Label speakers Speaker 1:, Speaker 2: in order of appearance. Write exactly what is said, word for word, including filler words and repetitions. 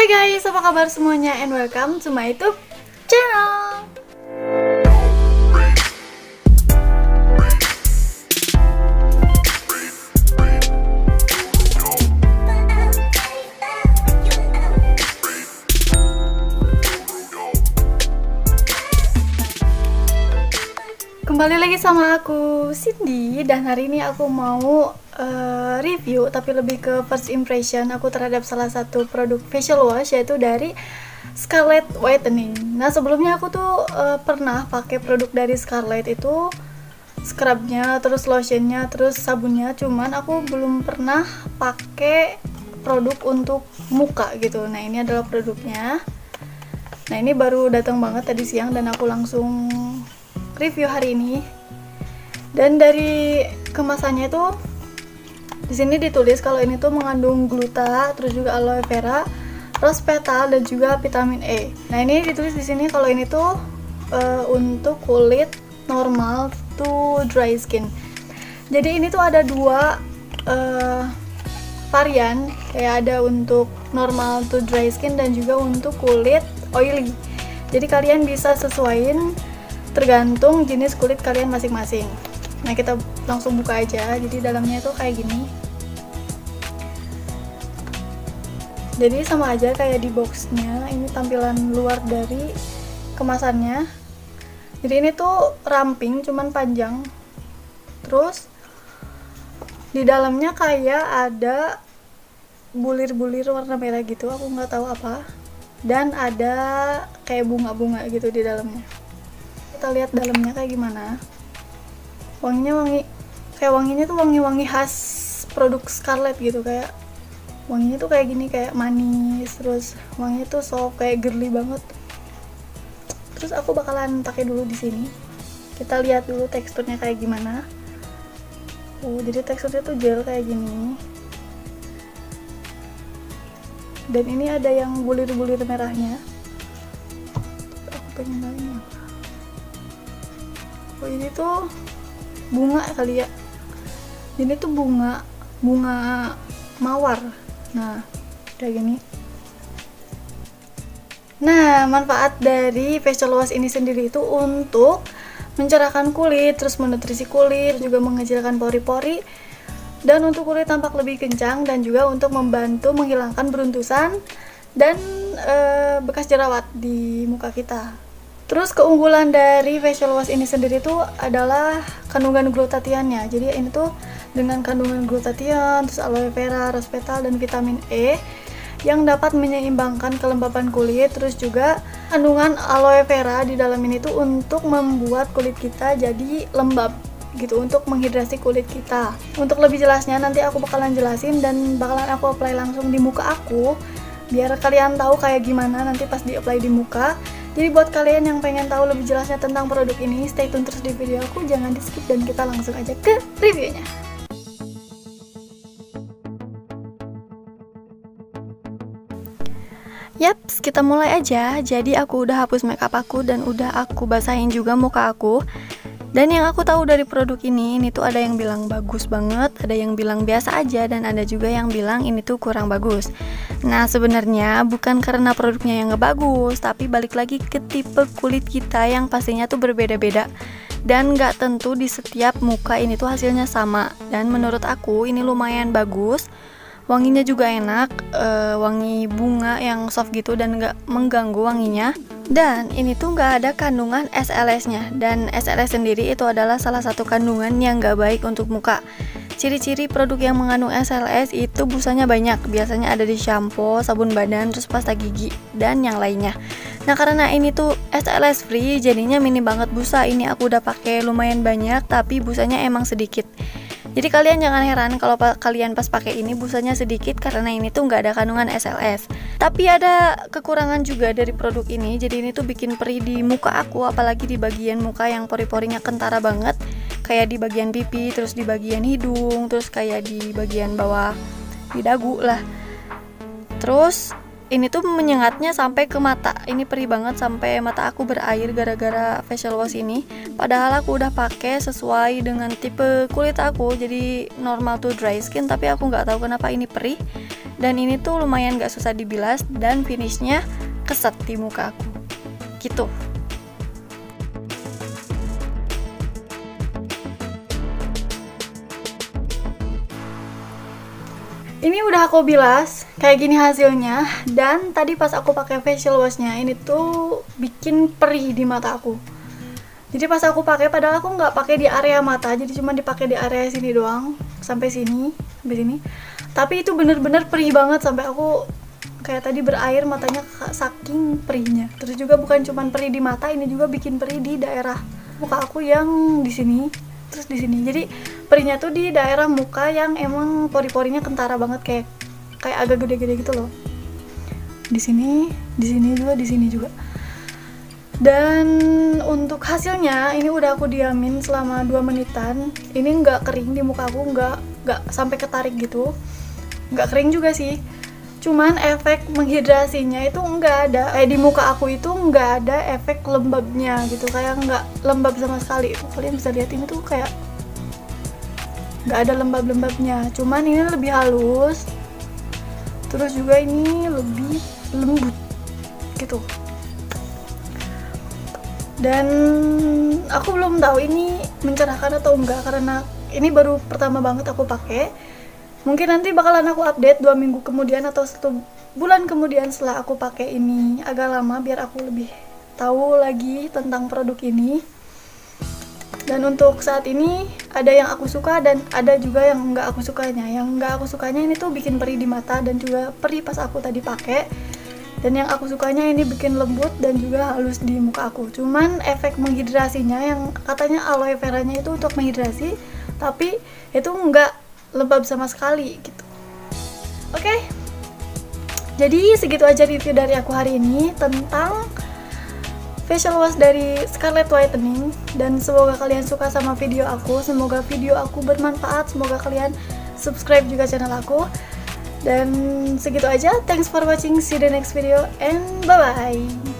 Speaker 1: Hai guys, apa kabar semuanya and welcome to my YouTube channel. Kembali lagi sama aku, Cindy, dan hari ini aku mau uh, review, tapi lebih ke first impression aku terhadap salah satu produk facial wash, yaitu dari Scarlett Whitening. Nah, sebelumnya aku tuh uh, pernah pakai produk dari Scarlett, itu scrubnya, terus lotionnya, terus sabunnya, cuman aku belum pernah pakai produk untuk muka gitu. Nah, ini adalah produknya. Nah, ini baru datang banget tadi siang dan aku langsung review hari ini. Dan dari kemasannya itu di sini ditulis kalau ini tuh mengandung gluta, terus juga aloe vera, rose petal, dan juga vitamin E. Nah, ini ditulis di sini kalau ini tuh uh, untuk kulit normal to dry skin. Jadi ini tuh ada dua uh, varian, kayak ada untuk normal to dry skin dan juga untuk kulit oily. Jadi kalian bisa sesuaiin tergantung jenis kulit kalian masing-masing. Nah, kita langsung buka aja. Jadi dalamnya itu kayak gini. Jadi sama aja kayak di boxnya. Ini tampilan luar dari kemasannya. Jadi ini tuh ramping, cuman panjang. Terus di dalamnya kayak ada bulir-bulir warna merah gitu. Aku nggak tahu apa. Dan ada kayak bunga-bunga gitu di dalamnya. Kita lihat dalamnya kayak gimana. Wanginya wangi kayak wanginya tuh wangi-wangi khas produk Scarlett gitu, kayak wanginya tuh kayak gini, kayak manis, terus wanginya tuh soft, kayak girly banget. Terus aku bakalan pakai dulu di sini. Kita lihat dulu teksturnya kayak gimana. Oh, jadi teksturnya tuh gel kayak gini. Dan ini ada yang bulir-bulir merahnya. Aku pengen tahu ini apa. Oh, ini tuh bunga kali ya. Ini tuh bunga bunga mawar. Nah, kayak gini. Nah, manfaat dari facial wash ini sendiri itu untuk mencerahkan kulit, terus menutrisi kulit, juga mengecilkan pori-pori, dan untuk kulit tampak lebih kencang, dan juga untuk membantu menghilangkan beruntusan dan e, bekas jerawat di muka kita. Terus keunggulan dari facial wash ini sendiri tuh adalah kandungan glutatiannya. Jadi ini tuh dengan kandungan glutatian, terus aloe vera, rose petal, dan vitamin E yang dapat menyeimbangkan kelembapan kulit. Terus juga kandungan aloe vera di dalam ini tuh untuk membuat kulit kita jadi lembab gitu, untuk menghidrasi kulit kita. Untuk lebih jelasnya nanti aku bakalan jelasin dan bakalan aku apply langsung di muka aku, biar kalian tahu kayak gimana nanti pas di apply di muka. Jadi buat kalian yang pengen tahu lebih jelasnya tentang produk ini, stay tune terus di video aku, jangan di skip, dan kita langsung aja ke reviewnya. Yaps, kita mulai aja. Jadi aku udah hapus makeup aku dan udah aku basahin juga muka aku. Dan yang aku tahu dari produk ini, ini tuh ada yang bilang bagus banget, ada yang bilang biasa aja, dan ada juga yang bilang ini tuh kurang bagus. Nah, sebenarnya bukan karena produknya yang nggak bagus, tapi balik lagi ke tipe kulit kita yang pastinya tuh berbeda-beda. Dan nggak tentu di setiap muka ini tuh hasilnya sama. Dan menurut aku ini lumayan bagus. Wanginya juga enak, e, wangi bunga yang soft gitu dan nggak mengganggu wanginya. Dan ini tuh nggak ada kandungan S L S-nya. Dan S L S sendiri itu adalah salah satu kandungan yang nggak baik untuk muka. Ciri-ciri produk yang mengandung S L S itu busanya banyak. Biasanya ada di shampoo, sabun badan, terus pasta gigi, dan yang lainnya. Nah, karena ini tuh S L S free, jadinya minim banget busa. Ini aku udah pakai lumayan banyak, tapi busanya emang sedikit. Jadi kalian jangan heran kalau pa kalian pas pakai ini busanya sedikit, karena ini tuh nggak ada kandungan S L S. Tapi ada kekurangan juga dari produk ini. Jadi ini tuh bikin perih di muka aku, apalagi di bagian muka yang pori-porinya kentara banget, kayak di bagian pipi, terus di bagian hidung, terus kayak di bagian bawah di dagu lah. Terus ini tuh menyengatnya sampai ke mata. Ini perih banget sampai mata aku berair gara-gara facial wash ini. Padahal aku udah pakai sesuai dengan tipe kulit aku, jadi normal to dry skin, tapi aku nggak tahu kenapa ini perih. Dan ini tuh lumayan gak susah dibilas dan finishnya keset di muka aku gitu. Ini udah aku bilas, kayak gini hasilnya. Dan tadi pas aku pakai facial washnya, ini tuh bikin perih di mata aku. Jadi pas aku pakai, padahal aku nggak pakai di area mata, jadi cuma dipakai di area sini doang, sampai sini, sampai sini. Tapi itu bener-bener perih banget sampai aku kayak tadi berair matanya saking perihnya. Terus juga bukan cuma perih di mata, ini juga bikin perih di daerah muka aku yang di sini. Terus di sini, jadi perihnya tuh di daerah muka yang emang pori-porinya kentara banget, kayak kayak agak gede-gede gitu loh. Di sini, di sini juga, di sini juga. Dan untuk hasilnya ini udah aku diamin selama dua menitan. Ini nggak kering di muka aku, nggak nggak sampai ketarik gitu, nggak kering juga sih. Cuman efek menghidrasinya itu nggak ada, eh di muka aku itu nggak ada efek lembabnya gitu, kayak nggak lembab sama sekali. Kalian bisa lihat ini tuh kayak nggak ada lembab-lembabnya, cuman ini lebih halus, terus juga ini lebih lembut gitu. Dan aku belum tahu ini mencerahkan atau enggak karena ini baru pertama banget aku pakai. Mungkin nanti bakalan aku update dua minggu kemudian atau satu bulan kemudian setelah aku pakai ini agak lama, biar aku lebih tahu lagi tentang produk ini. Dan untuk saat ini ada yang aku suka dan ada juga yang enggak aku sukanya. Yang enggak aku sukanya ini tuh bikin perih di mata dan juga perih pas aku tadi pakai. Dan yang aku sukanya ini bikin lembut dan juga halus di muka aku. Cuman efek menghidrasinya yang katanya aloe veranya itu untuk menghidrasi, tapi itu enggak lembab sama sekali gitu. Oke, okay. Jadi segitu aja review dari aku hari ini tentang facial wash dari Scarlett Whitening. Dan semoga kalian suka sama video aku, semoga video aku bermanfaat, semoga kalian subscribe juga channel aku. Dan segitu aja, thanks for watching, see you the next video and bye bye.